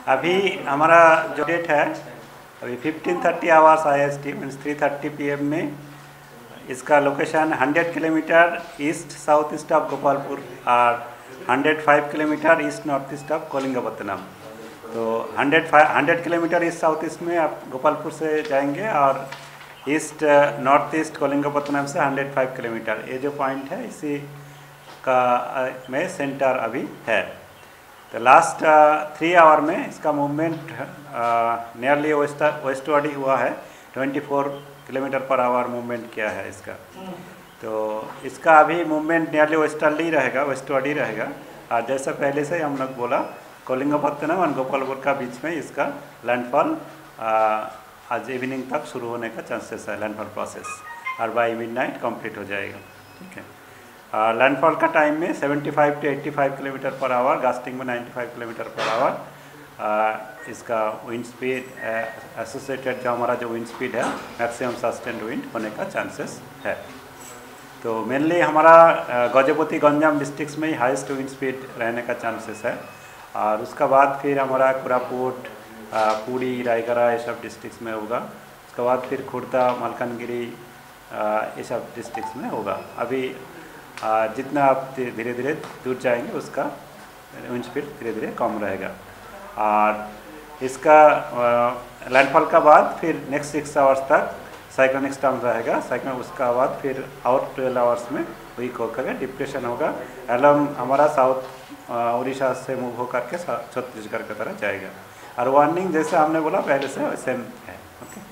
अभी हमारा जो डेट है अभी 15:30 आवर्स IST मीन्स 3:30 PM में इसका location 100 kilometre east south east of Gopalpur और 105 kilometre east north east of Kalingapatnam. तो 100 किलोमीटर ईस्ट साउथ ईस्ट में आप गोपालपुर से जाएंगे और ईस्ट नॉर्थ ईस्ट कलिंगपत्तनम से 105 किलोमीटर। ये जो पॉइंट है इसी का में सेंटर अभी है। तो लास्ट 3 आवर में इसका मूवमेंट नियरली वेस्टवर्ड हुआ है। 24 किलोमीटर पर आवर मूवमेंट किया है इसका। तो इसका अभी मूवमेंट नियरली वेस्टवर्ड ही रहेगा। और जैसा पहले से हम लोग बोला कलिंगपत्तनम और गोपालपुर का बीच में इसका लैंडफॉल आज इवनिंग तक शुरू होने का चांसेस है लैंडफॉल प्रोसेस, और बाई मिडनाइट कंप्लीट हो जाएगा। ठीक है। लैंडफॉल का टाइम में 75 to 85 किलोमीटर पर आवर, गास्टिंग में 95 किलोमीटर पर आवर। इसका विंड स्पीड एसोसिएटेड जो हमारा जो विंड स्पीड है मैक्सिमम सस्टेन्ड विंड होने का चांसेस है। तो मेनली हमारा गजपति गंजाम डिस्ट्रिक्ट्स में ही हाईएस्ट विंड स्पीड रहने का चांसेस है। और उसका बाद फिर हमारा कोरापुट, पुरी, रायगढ़ ये सब डिस्ट्रिक्ट्स में होगा। उसके बाद फिर खुर्दा, मलकानगिरी ये सब डिस्ट्रिक्ट्स में होगा। अभी जितना आप धीरे धीरे दूर जाएंगे उसका विंड स्पीड धीरे धीरे कम रहेगा। और इसका लैंडफॉल का बाद फिर नेक्स्ट 6 आवर्स तक साइक्लोनिक स्टॉर्म रहेगा। साइक्लोन उसका बाद फिर और 12 आवर्स में वीक होकर डिप्रेशन होगा। एलम हमारा साउथ उड़ीसा से मूव होकर के छत्तीसगढ़ की तरह जाएगा। और वार्निंग जैसे हमने बोला पहले से सेम है। ओके।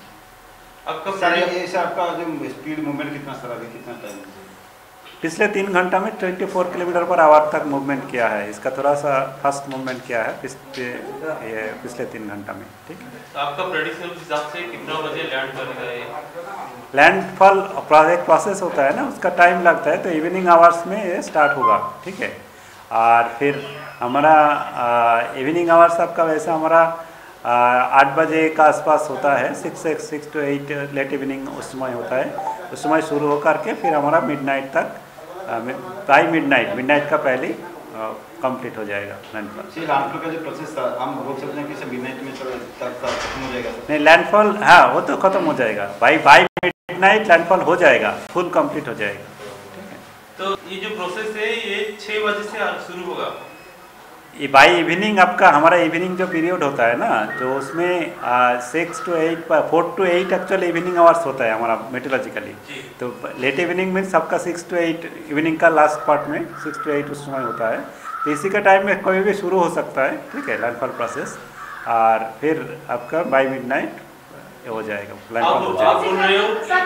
आपका जो स्पीड मूवमेंट कितना टाइम पिछले 3 घंटा में 24 किलोमीटर पर आवर तक मूवमेंट किया है। इसका थोड़ा सा फास्ट मूवमेंट किया है पिछले 3 घंटा में। ठीक है। तो आपका प्रेडिक्शन के हिसाब से कितना बजे लैंड करेगा ये? लैंडफॉल एक प्रोसेस होता है ना, उसका टाइम लगता है। तो इवनिंग आवर्स में ये स्टार्ट होगा। ठीक है। और फिर हमारा इवनिंग आवर्स आपका वैसा हमारा 8 बजे का आसपास होता है। 6 to 8 लेट इवनिंग उस समय होता है। उस समय शुरू होकर के फिर हमारा मिडनाइट तक बाई मिडनाइट का पहले कंप्लीट हो जाएगा लैंडफॉल। लैंडफॉल का जो प्रोसेस था हम बोल सकते हैं कि मिडनाइट में खत्म हो जाएगा? नहीं, लैंडफॉल हाँ वो तो खत्म हो जाएगा। बाई मिडनाइट लैंडफॉल हो जाएगा, फुल कंप्लीट हो जाएगा। ठीक है। तो ये जो प्रोसेस है ये 6 बजे से शुरू होगा? ये बाई इवनिंग आपका हमारा इवनिंग जो पीरियड होता है ना, तो उसमें 6 to 8 4 to 8 actual evening hours होता है हमारा मेट्रोलॉजिकली। तो लेट इवनिंग मीन्स आपका 6 to 8 इवनिंग का लास्ट पार्ट में 6 to 8 उस समय होता है। तो इसी का टाइम में कभी भी शुरू हो सकता है। ठीक है, लैंडफॉल प्रोसेस। और फिर आपका बाई मिडनाइट हो जाएगा लैंडफॉल हो जाएगा।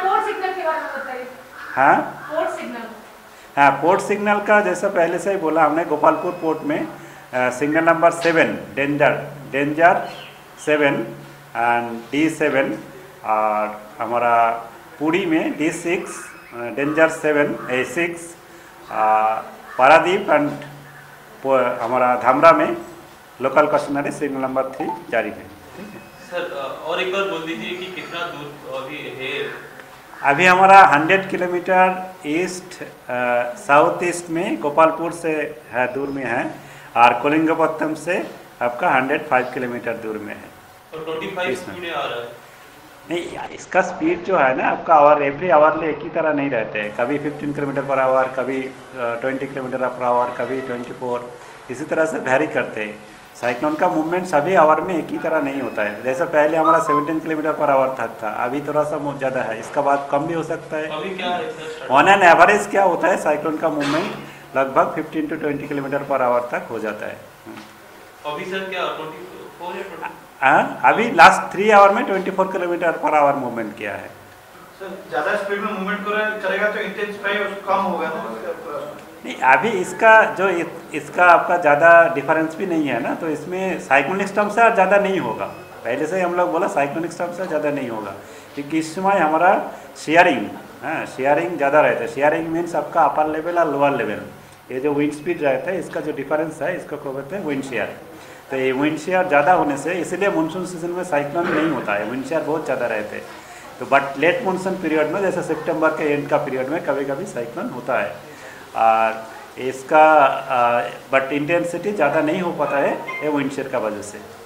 हाँ, पोर्ट सिग्नल का जैसा पहले से ही बोला हमने, गोपालपुर पोर्ट में signal number 7 danger 7 and D7, और हमारा पुरी में D6 danger 7 A6, Paradip and हमारा धामरा में लोकल कस्टमरी सिग्नल नंबर 3 जारी है। ठीक है सर, और एक बार बोल दीजिए कि कितना दूर अभी है? अभी हमारा 100 किलोमीटर ईस्ट साउथ ईस्ट में गोपालपुर से है, दूर में है। और कलिंगपत्तनम से आपका 105 किलोमीटर दूर में है। और 25 स्पीड आ रहा है? नहीं, इसका स्पीड जो है ना आपका एवरी आवर एक ही तरह नहीं रहते हैं। कभी 15 किलोमीटर पर आवर, कभी 20 किलोमीटर पर आवर, कभी 24, इसी तरह से वैरी करते हैं। साइक्लोन का मूवमेंट सभी आवर में एक ही तरह नहीं होता है। जैसे पहले हमारा 17 किलोमीटर पर आवर तक था, अभी थोड़ा सा ज़्यादा है। इसका बाद कम भी हो सकता है। अभी क्या है सर? ऑन एन एवरेज क्या होता है साइक्लोन का मूवमेंट लगभग 15 to 20 किलोमीटर पर आवर तक हो जाता है। अभी सर क्या 24 या 20? हाँ, अभी लास्ट 3 आवर में 24 किलोमीटर पर आवर मूवमेंट किया है। सर ज़्यादा स्पीड में मूवमेंट करेगा तो इंटेंसिफाई कम होगा ना? नहीं, अभी इसका आपका ज़्यादा डिफरेंस भी नहीं है ना। तो इसमें साइक्लोनिक स्टॉर्म से ज़्यादा नहीं होगा। पहले से ही हम लोग बोला साइक्लोनिक स्टॉर्म से ज़्यादा नहीं होगा, क्योंकि इस समय हमारा शेयरिंग ज़्यादा रहता है। शेयरिंग मीन्स आपका अपर लेवल और लोअर लेवल, ये जो विंड स्पीड रहता है इसका जो डिफरेंस है इसको कहते हैं विंड शेयर। तो ये विंड शेयर ज़्यादा होने से इसलिए मानसून सीजन में साइक्लोन नहीं होता है, विंड शेयर बहुत ज़्यादा रहते हैं। तो बट लेट मानसून पीरियड में जैसे सितंबर के एंड का पीरियड में कभी कभी साइक्लोन होता है। और इसका बट इंटेंसिटी ज़्यादा नहीं हो पाता है ये विंड शेयर का वजह से।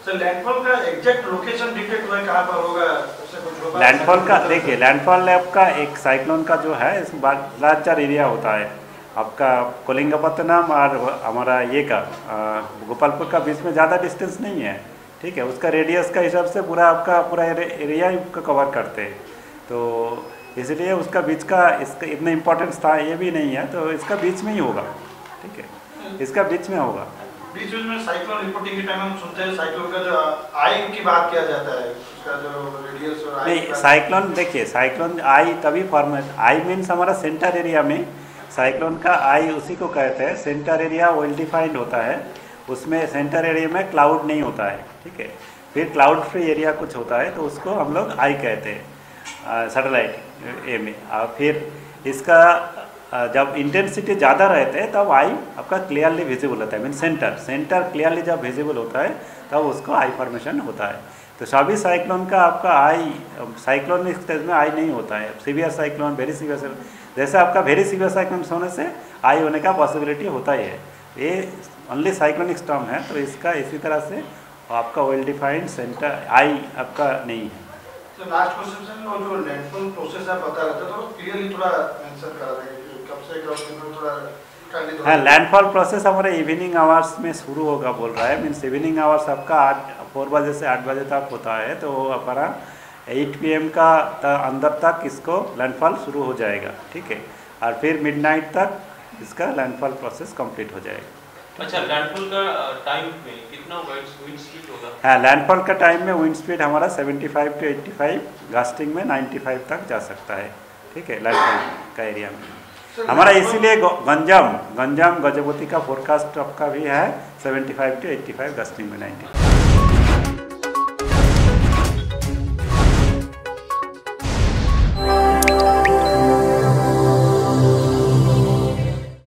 सर लैंडफॉल का एग्जैक्ट लोकेशन डिटेक्ट हुआ है कहाँ पर होगा, उससे कुछ होगा? लैंडफॉल का देखिए, लैंडफॉल आपका एक साइक्लोन का जो है इस लार्जर एरिया होता है आपका कलिंगपत्तनम और हमारा ये का गोपालपुर का बीच में ज़्यादा डिस्टेंस नहीं है, ठीक है। उसका रेडियस का हिसाब से पूरा आपका पूरा एरिया को कवर करते हैं, तो इसलिए उसका बीच का इसका इतना इम्पोर्टेंस था ये भी नहीं है, तो इसका बीच में ही होगा, ठीक है, इसका बीच में होगा। बीच में साइक्लोन रिपोर्टिंग के टाइम हम सुनते हैं साइक्लोन का जो आई की बात किया जाता है, उसका जो रेडियस और आई नहीं, साइक्लोन देखिए, साइक्लोन आई तभी फॉर्म, आई मीन्स हमारा सेंटर एरिया में साइक्लोन का आई उसी को कहते हैं। सेंटर एरिया वेल डिफाइंड होता है, उसमें सेंटर एरिया में क्लाउड नहीं होता है, ठीक है। फिर क्लाउड फ्री एरिया कुछ होता है तो उसको हम लोग आई कहते हैं सैटेलाइट ए में। और फिर इसका जब इंटेंसिटी ज़्यादा रहते हैं तब आई आपका क्लियरली विजिबल होता है, मीन सेंटर क्लियरली जब विजिबल होता है तब उसको आई फॉर्मेशन होता है। तो सभी साइक्लोन का आपका आई साइक्लोन स्टेज में आई नहीं होता है। सीवियर साइक्लोन, वेरी सीवियर, जैसे आपका वेरी सीवियर साइक्लोन होने से आई होने का पॉसिबिलिटी होता ही है। ये ओनली साइक्लोनिक स्टॉर्म है, तो इसका इसी तरह से आपका वेल डिफाइंड सेंटर आई आपका नहीं है। तो लास्ट क्वेश्चन में वो जो लैंडफॉल प्रोसेस आप बता रहे थे तो क्लियरली थोड़ा मेंशन करा देंगे कब से कब थोड़ा काइंडली। हाँ, लैंडफॉल प्रोसेस हमारे इवनिंग आवर्स में शुरू होगा बोल रहा है, मीन्स इवनिंग आवर्स आपका 4 बजे से 8 बजे तक होता है, तो हमारा 8 PM का अंदर तक इसको लैंडफॉल शुरू हो जाएगा, ठीक है। और फिर मिडनाइट तक इसका लैंडफॉल प्रोसेस कंप्लीट हो जाएगा। अच्छा, लैंडफॉल का टाइम में कितना विंड स्पीड होगा? हाँ, लैंडफॉल का टाइम में विंड स्पीड हमारा 75 to 85, गास्टिंग में 95 तक जा सकता है, ठीक है, लैंडफॉल का एरिया में हमारा। इसीलिए गंजाम गजपति का फोरकास्ट आपका भी है 75 to 85, गास्टिंग में 90।